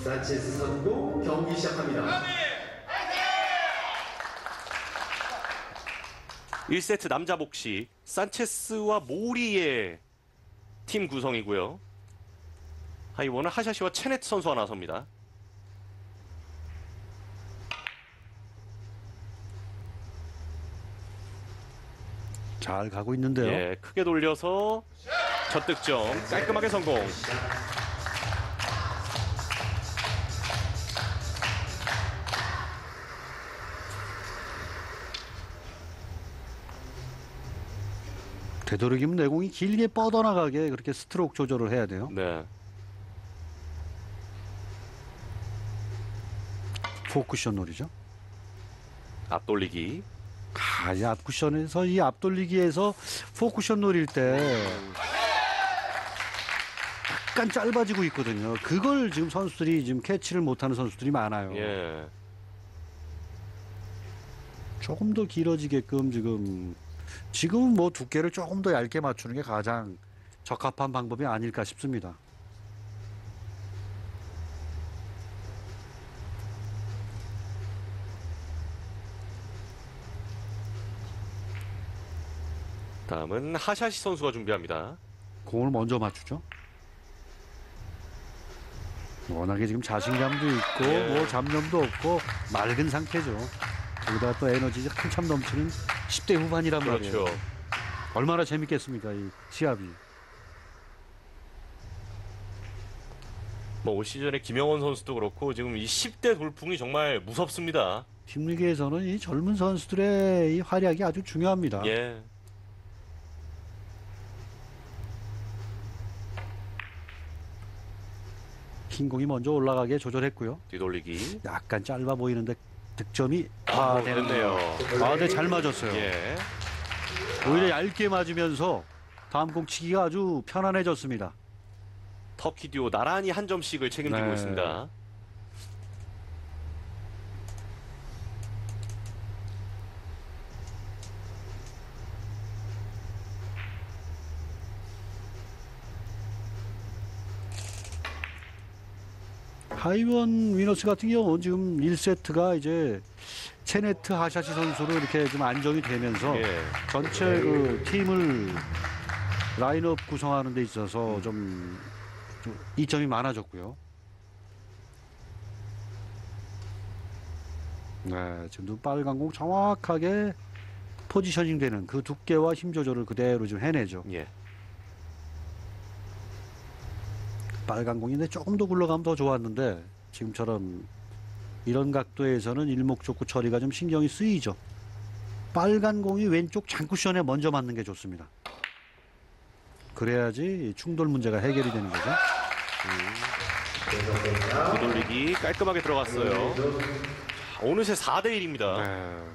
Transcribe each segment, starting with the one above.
산체스 선고 경기 시작합니다. 1세트 남자 복식 산체스와 모리의 팀 구성이고요. 하이원은 하샤시와 체네트 선수가 나섭니다. 잘 가고 있는데요. 예, 크게 돌려서 첫 득점 깔끔하게 성공. 되도록이면 내공이 길게 뻗어나가게 그렇게 스트로크 조절을 해야 돼요. 네. 포쿠션 놀이죠. 앞돌리기. 이 앞쿠션에서 이 앞돌리기에서 포쿠션 노릴 때 약간 짧아지고 있거든요. 그걸 지금 선수들이 지금 캐치를 못하는 선수들이 많아요. 예. 조금 더 길어지게끔 지금은 뭐 두께를 조금 더 얇게 맞추는 게 가장 적합한 방법이 아닐까 싶습니다. 다음은 하샤시 선수가 준비합니다. 공을 먼저 맞추죠. 워낙에 지금 자신감도 있고 예. 뭐 잡념도 없고 맑은 상태죠. 거기다가 또 에너지 한참 넘치는 10대 후반이란 그렇죠. 말이에요. 얼마나 재밌겠습니까, 이 시합이. 뭐 올 시즌에 김영원 선수도 그렇고 지금 이 10대 돌풍이 정말 무섭습니다. 팀리그에서는 이 젊은 선수들의 이 활약이 아주 중요합니다. 예. 킹공이 먼저 올라가게 조절했고요. 뒤돌리기. 약간 짧아 보이는데 득점이 됐네요. 네, 잘 맞았어요. 예. 오히려 얇게 맞으면서 다음 공 치기가 아주 편안해졌습니다. 터키 듀오 나란히 한 점씩을 책임지고 네. 있습니다. 하이원 위너스 같은 경우는 지금 1세트가 이제 체네트 하샤시 선수로 이렇게 좀 안정이 되면서 예. 전체 그 팀을 라인업 구성하는 데 있어서 좀 이점이 많아졌고요. 네, 지금도 빨간 공 정확하게 포지셔닝 되는 그 두께와 힘 조절을 그대로 좀 해내죠. 예. 빨간 공인데 조금 더 굴러가면 더 좋았는데 지금처럼 이런 각도에서는 일목적구 처리가 좀 신경이 쓰이죠. 빨간 공이 왼쪽 장쿠션에 먼저 맞는 게 좋습니다. 그래야지 충돌 문제가 해결이 되는 거죠. 뒤돌리기 깔끔하게 들어갔어요. 자, 어느새 4대 1입니다. 네.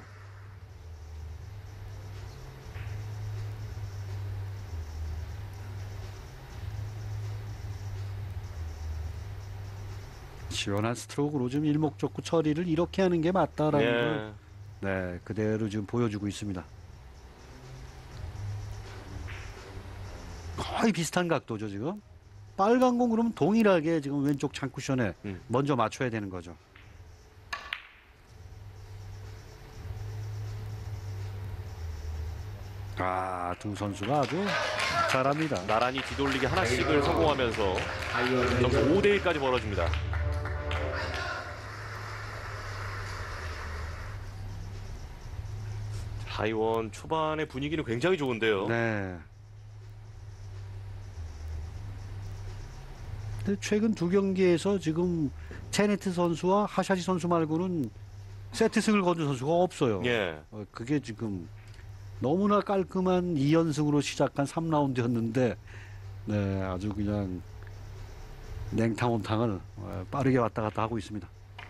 시원한 스트로크로 좀 일목적구 처리를 이렇게 하는 게 맞다라는 예. 걸 네, 그대로 지금 보여주고 있습니다. 거의 비슷한 각도죠, 지금. 빨간 공 그러면 동일하게 지금 왼쪽 장쿠션에 먼저 맞춰야 되는 거죠. 두 선수가 아주 잘합니다. 나란히 뒤돌리기 하나씩을 성공하면서 점수 5대 1까지 벌어집니다. 하이원 초반의 분위기는 굉장히 좋은데요. 네. 근데 최근 두 경기에서 지금 체네트 선수와 하샤시 선수 말고는 세트승을 거둔 선수가 없어요. 예. 그게 지금 너무나 깔끔한 2연승으로 시작한 3라운드였는데 네, 아주 그냥 냉탕온탕을 빠르게 왔다 갔다 하고 있습니다.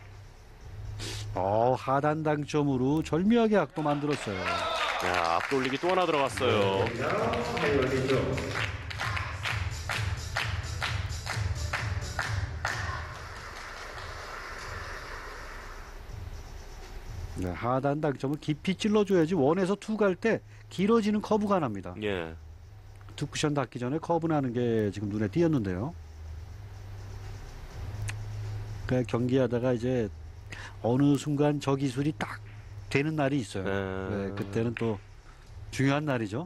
하단 당점으로 절묘하게 각도 만들었어요. 야, 앞돌리기 또 하나 들어갔어요. 네, 하단 당점을 깊이 찔러줘야지 원에서 투 갈 때 길어지는 커브가 납니다. 예. 두 쿠션 닿기 전에 커브 나는 게 지금 눈에 띄었는데요. 그 경기하다가 이제 어느 순간 저 기술이 딱 되는 날이 있어요. 네, 그때는 또 중요한 날이죠.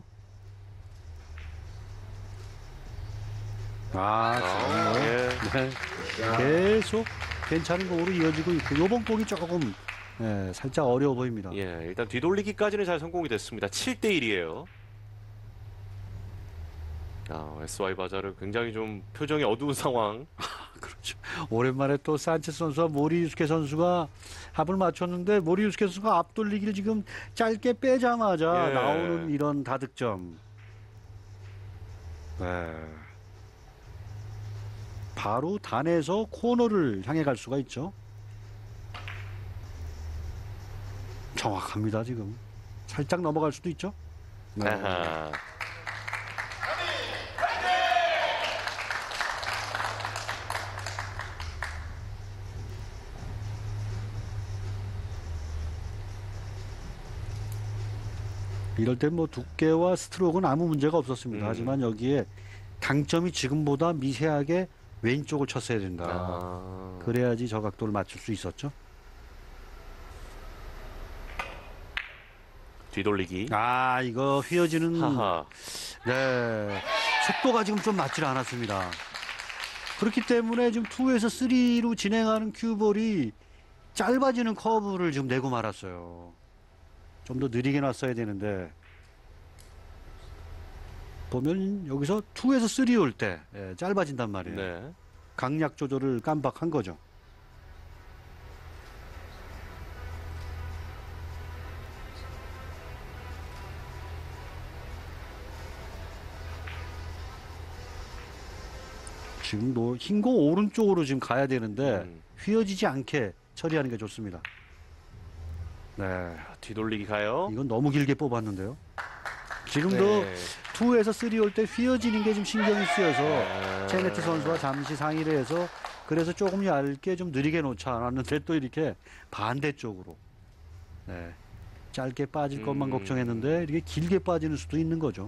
지금 뭐, 예. 네, 계속 괜찮은 공으로 이어지고 있고 요번 공이 조금 살짝 어려워 보입니다. 예, 일단 뒤돌리기까지는 잘 성공이 됐습니다. 7대 1이에요. SY 바자르 굉장히 좀 표정이 어두운 상황. 그렇죠. 오랜만에 또 산체스 선수와 모리유스케 선수가 합을 맞췄는데 모리유스케 선수가 앞돌리기를 지금 짧게 빼자마자 예. 나오는 이런 다득점. 네. 바로 단에서 코너를 향해 갈 수가 있죠. 정확합니다. 지금 살짝 넘어갈 수도 있죠. 네. 아하. 이럴 땐 뭐 두께와 스트로크는 아무 문제가 없었습니다. 하지만 여기에 강점이 지금보다 미세하게 왼쪽을 쳤어야 된다. 그래야지 저 각도를 맞출 수 있었죠. 뒤돌리기. 이거 휘어지는 하하. 네, 속도가 지금 좀 맞질 않았습니다. 그렇기 때문에 지금 2에서 3로 진행하는 큐볼이 짧아지는 커브를 지금 내고 말았어요. 좀 더 느리게 놨어야 되는데 보면 여기서 2에서 3 올 때 짧아진단 말이에요. 네. 강약 조절을 깜빡한 거죠. 지금도 흰공 오른쪽으로 지금 가야 되는데 휘어지지 않게 처리하는 게 좋습니다. 네, 뒤돌리기 가요. 이건 너무 길게 뽑았는데요. 지금도 2에서 3 올 때 휘어지는 게 좀 신경이 쓰여서 체네트 선수와 잠시 상의를 해서 그래서 조금 얇게 좀 느리게 놓지 않았는데 또 이렇게 반대쪽으로 짧게 빠질 것만 걱정했는데 이렇게 길게 빠지는 수도 있는 거죠.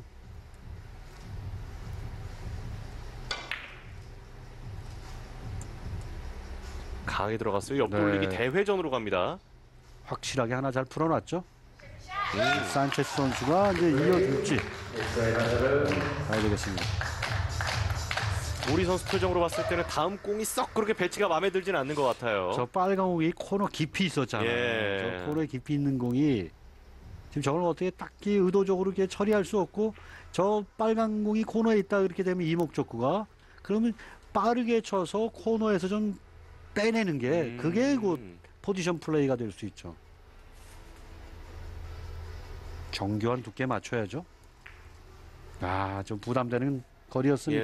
강하게 들어갔어요. 옆돌리기 대회전으로 갑니다. 확실하게 하나 잘 풀어놨죠. 산체스 선수가 이제 이어줄지 봐야 되겠습니다. 모리 선수 표정으로 봤을 때는 다음 공이 썩 그렇게 배치가 마음에 들지는 않는 것 같아요. 저 빨간 공이 코너 깊이 있었잖아요. 저 코너에 깊이 있는 공이 지금 저걸 어떻게 딱히 의도적으로 이렇게 처리할 수 없고 저 빨간 공이 코너에 있다 그렇게 되면 이목적구가 그러면 빠르게 쳐서 코너에서 좀 빼내는 게 그게 곧 포지션 플레이가 될 수 있죠. 정교한 두께 맞춰야죠. 좀 부담되는 거리였습니다.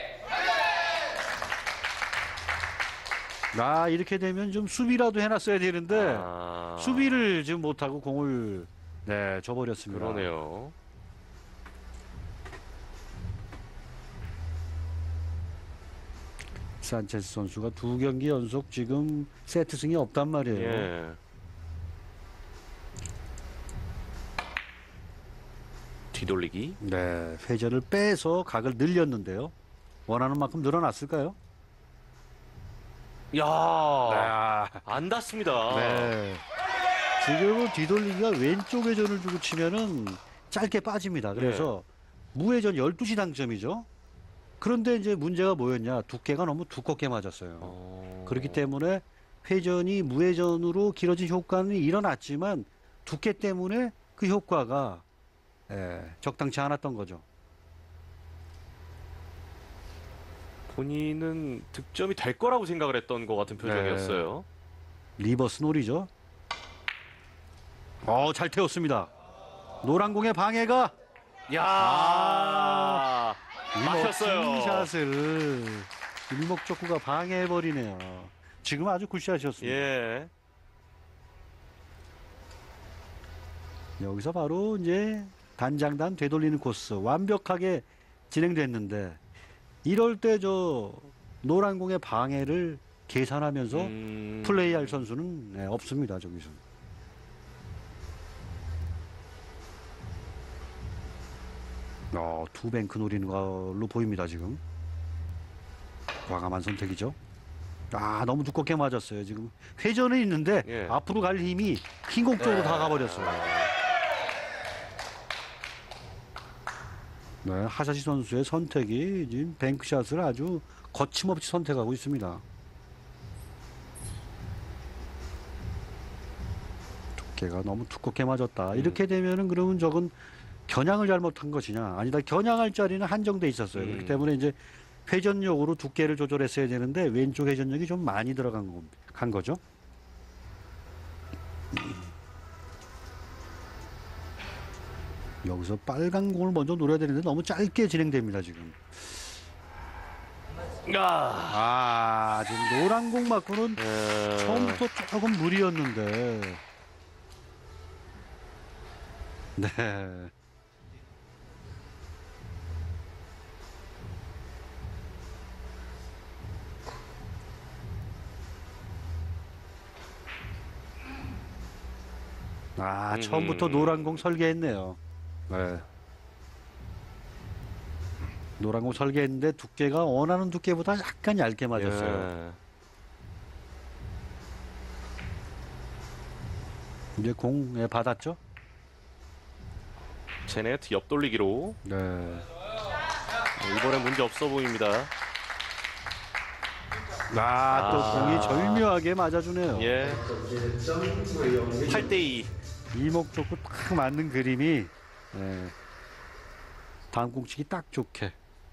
이렇게 되면 좀 수비라도 해놨어야 되는데 수비를 지금 못하고 공을 줘버렸습니다. 그러네요. 산체스 선수가 2경기 연속 지금 세트승이 없단 말이에요. 뒤돌리기. 회전을 빼서 각을 늘렸는데요. 원하는 만큼 늘어났을까요? 안 닿습니다. 지금은 뒤돌리기가 왼쪽 회전을 주고 치면은 짧게 빠집니다. 그래서 무회전 12시 당점이죠. 그런데 이제 문제가 뭐였냐? 두께가 너무 두껍게 맞았어요. 그렇기 때문에 회전이 무회전으로 길어진 효과는 일어났지만 두께 때문에 그 효과가 적당치 않았던 거죠. 본인은 득점이 될 거라고 생각을 했던 것 같은 표정이었어요. 리버스 놀이죠. 잘 태웠습니다. 노란 공의 방해가 막혔어요. 샷을 일목적구가 방해해버리네요. 지금 아주 굿샷이었습니다. 여기서 바로 이제 단장단 되돌리는 코스 완벽하게 진행됐는데 이럴 때 저 노란 공의 방해를 계산하면서 플레이할 선수는 없습니다. 저기서. 투뱅크 노리는 걸로 보입니다. 지금 과감한 선택이죠. 아, 너무 두껍게 맞았어요. 지금 회전은 있는데 예. 앞으로 갈 힘이 흰공 쪽으로 다 가버렸어요. 네, 하샤시 선수의 선택이 지금 뱅크샷을 아주 거침없이 선택하고 있습니다. 두께가 너무 두껍게 맞았다. 이렇게 되면은 그러면 저건 겨냥을 잘못한 것이냐? 아니다. 겨냥할 자리는 한정돼 있었어요. 그렇기 때문에 이제 회전력으로 두께를 조절했어야 되는데 왼쪽 회전력이 좀 많이 간 거죠. 여기서 빨간 공을 먼저 노려야 되는데 너무 짧게 진행됩니다, 지금. 지금 노란 공 맞고는 처음부터 조금 무리였는데. 네. 처음부터 노란 공 설계했네요. 네. 노란 공 설계했는데 두께가 원하는 두께보다 약간 얇게 맞았어요. 이제 공에 받았죠? 제네트 옆돌리기로. 네. 이번엔 문제 없어 보입니다. 또 공이 절묘하게 맞아주네요. 예. 8대2. 이목 좋고 딱 맞는 그림이 다음 공치기 딱 좋게.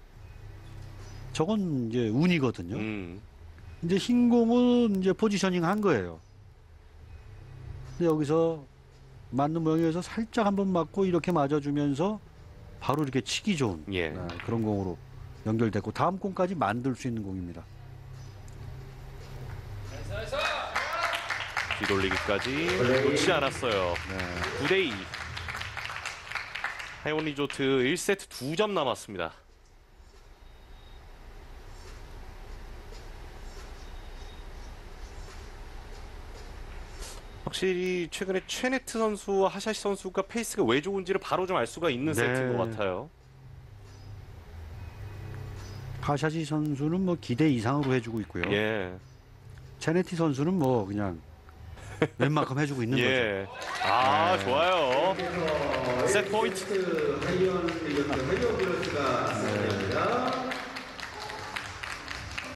저건 이제 운이거든요. 이제 흰 공은 이제 포지셔닝 한 거예요. 근데 여기서 맞는 모양에서 살짝 한번 맞고 이렇게 맞아주면서 바로 이렇게 치기 좋은 그런 공으로 연결됐고 다음 공까지 만들 수 있는 공입니다. 뒤돌리기까지 놓지 않았어요. 9대2. 하이온 리조트 1세트 2점 남았습니다. 확실히 최근에 최네트 선수와 하샤시 선수가 페이스가 왜 좋은지를 바로 좀 알 수가 있는 세트인 것 같아요. 하샤시 선수는 뭐 기대 이상으로 해주고 있고요. 체네티 선수는 뭐 그냥 웬만큼 해주고 있는 거죠. 좋아요. 세트 포인트. 하이언 리조트 하이언 블러스가